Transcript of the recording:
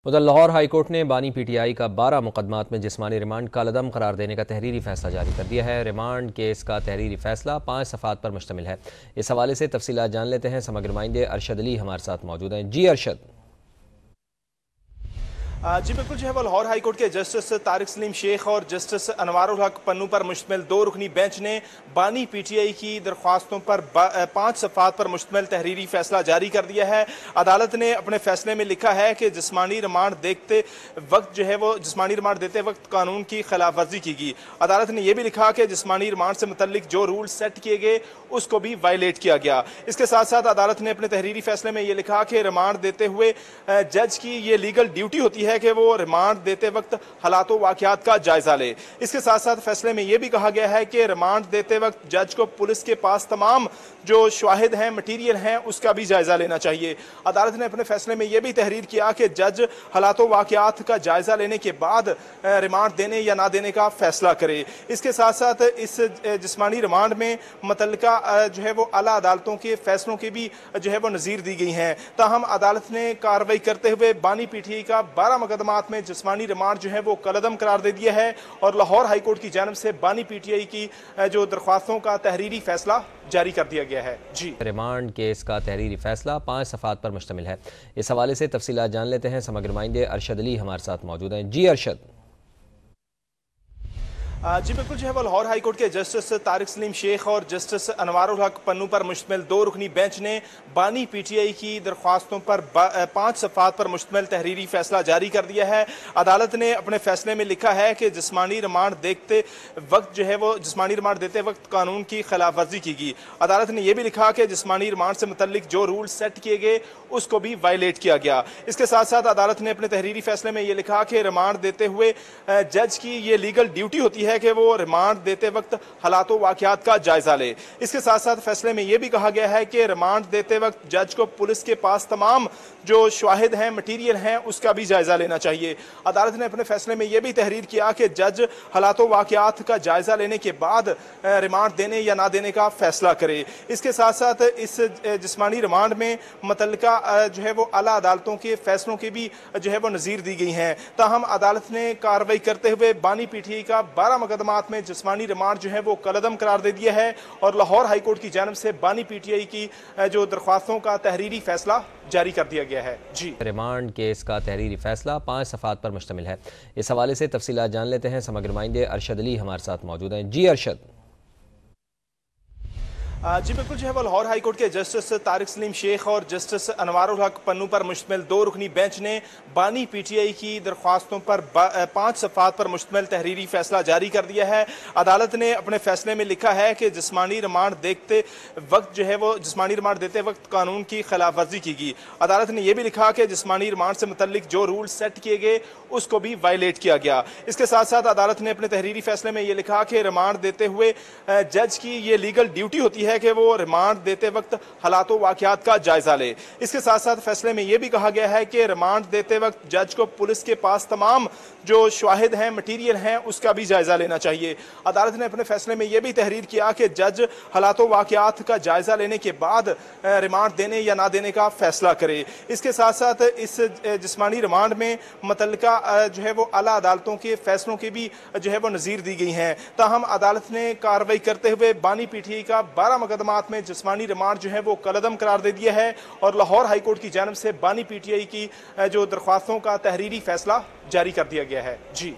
उधर लाहौर हाईकोर्ट ने बानी पीटीआई का 12 मुकदमात में जिस्मानी रिमांड कालअदम करार देने का तहरीरी फैसला जारी कर दिया है। रिमांड केस का तहरीरी फैसला 5 सफ़ात पर मुश्तमिल है। इस हवाले से तफसीलात जान लेते हैं। समग्र नुमाइंदे अरशद अली हमारे साथ मौजूद हैं। जी अरशद। जी बिल्कुल, जो है वो लाहौर हाईकोर्ट के जस्टिस तारिक सलीम शेख और जस्टिस अनवारुल हक पन्नू पर मुश्तमिल 2 रुकनी बेंच ने बानी पीटीआई की दरख्वास्तों पर 5 सफ़ात पर मुश्तमिल तहरीरी फैसला जारी कर दिया है। अदालत ने अपने फैसले में लिखा है कि जिस्मानी रिमांड देते वक्त जो है वो जिस्मानी रिमांड देते वक्त कानून की खिलाफ वर्जी की गई। अदालत ने यह भी लिखा कि जिस्मानी रिमांड से मुतल्लिक जो रूल सेट किए गए उसको भी वायलेट किया गया। इसके साथ साथ अदालत ने अपने तहरीरी फैसले में यह लिखा कि रिमांड देते हुए जज की ये लीगल ड्यूटी होती है कि वो रिमांड देते वक्त हालात वाक़यात का जायजा ले। इसके साथ साथ फैसले में यह भी कहा गया है कि रिमांड देते वक्त जज को पुलिस के पास तमाम जो शवाहिद हैं, मटीरियल हैं, उसका भी जायजा लेना चाहिए। अदालत ने अपने फैसले में यह भी तहरीर किया कि जज हालात वाक़यात का जायजा लेने के बाद रिमांड देने या ना देने का फैसला करे। इसके साथ साथ इस जिस्मानी रिमांड में मुतल्लिका जो है वो आला अदालतों के फैसलों की भी जो है वो नज़ीर दी गई हैं। ताहम अदालत ने कार्रवाई करते हुए बानी पीटीआई का 12 मुकदमात में जिस्मानी रिमांड जो है वो कलअदम करार दे दिया है और लाहौर हाईकोर्ट की जानिब से बानी पीटीआई की जो दरख्वास्तों का तहरीरी फैसला जारी कर दिया गया है। जी, रिमांड केस का तहरीरी फैसला 5 सफ़ात पर मुश्तमिल है। इस हवाले से तफसीलात जान लेते हैं। समग्र नुमाइंदे अरशद अली हमारे साथ मौजूद हैं। जी अरशद। जी बिल्कुल, जो है वो लाहौर हाईकोर्ट के जस्टिस तारिक सलीम शेख और जस्टिस अनवारुल हक पन्नू पर मुश्तमिल 2 रुकनी बेंच ने बानी पीटीआई की दरख्वास्तों पर 5 सफ़ात पर मुश्तमिल तहरीरी फैसला जारी कर दिया है। अदालत ने अपने फैसले में लिखा है कि जिस्मानी रिमांड देते वक्त जो है वो जिस्मानी रिमांड देते वक्त कानून की खिलाफ वर्जी की गई। अदालत ने यह भी लिखा कि जिस्मानी रिमांड से मुतल्लिक जो रूल सेट किए गए उसको भी वायलेट किया गया। इसके साथ साथ अदालत ने अपने तहरीरी फैसले में यह लिखा कि रिमांड देते हुए जज की ये लीगल ड्यूटी होती है कि वो रिमांड देते वक्त हालात वाक़यात का जायजा ले। इसके साथ साथ फैसले में यह भी कहा गया है कि रिमांड देते वक्त जज को पुलिस के पास तमाम जो शवाहिद हैं, मटीरियल हैं, उसका भी जायजा लेना चाहिए। अदालत ने अपने फैसले में यह भी तहरीर किया कि जज हालात वाक़यात का जायजा लेने के बाद रिमांड देने या ना देने का फैसला करे। इसके साथ साथ इस जिस्मानी रिमांड में मुतल्लिका जो है वो आला अदालतों के फैसलों की भी जो है वो नज़ीर दी गई हैं। ताहम अदालत ने कार्रवाई करते हुए बानी पीटीआई का 12 मुकदमात में जिस्मानी रिमांड जो है वो कलअदम करार दे दिया है और लाहौर हाईकोर्ट की जानिब से बानी पीटीआई की जो दरख्वास्तों का तहरीरी फैसला जारी कर दिया गया है। जी, रिमांड केस का तहरीरी फैसला 5 सफ़ात पर मुश्तमिल है। इस हवाले से तफसीलात जान लेते हैं। समग्र नुमाइंदे अरशद अली हमारे साथ मौजूद हैं। जी अरशद। जी बिल्कुल, जो है वो लाहौर हाईकोर्ट के जस्टिस तारिक सलीम शेख और जस्टिस अनवारुल हक पन्नू पर मुश्तमिल 2 रुकनी बेंच ने बानी पीटीआई की दरख्वास्तों पर 5 सफ़ात पर मुश्तमिल तहरीरी फैसला जारी कर दिया है। अदालत ने अपने फैसले में लिखा है कि जिस्मानी रिमांड देते वक्त जो है वो जिस्मानी रिमांड देते वक्त कानून की खिलाफ वर्जी की गई। अदालत ने यह भी लिखा कि जिस्मानी रिमांड से मुतल्लिक जो रूल सेट किए गए उसको भी वायलेट किया गया। इसके साथ साथ अदालत ने अपने तहरीरी फैसले में यह लिखा कि रिमांड देते हुए जज की ये लीगल ड्यूटी होती है कि वो रिमांड देते वक्त हालात वाक़यात का जायजा ले। इसके साथ साथ फैसले में यह भी कहा गया है कि रिमांड देते वक्त जज को पुलिस के पास तमाम जो शवाहिद हैं, मटीरियल हैं, उसका भी जायजा लेना चाहिए। अदालत ने अपने फैसले में यह भी तहरीर किया कि जज हालात वाक़यात का जायजा लेने के बाद रिमांड देने या ना देने का फैसला करे। इसके साथ साथ इस जिस्मानी रिमांड में मुतल्लिका जो है वो आला अदालतों के फैसलों की भी जो है वो नज़ीर दी गई हैं। ताहम अदालत ने कार्रवाई करते हुए बानी पीटीआई का 12 मुकदमात में जिस्मानी रिमांड जो है वो कलअदम करार दे दिया है और लाहौर हाईकोर्ट की जानिब से बानी पीटीआई की जो दरख्वास्तों का तहरीरी फैसला जारी कर दिया गया है। जी।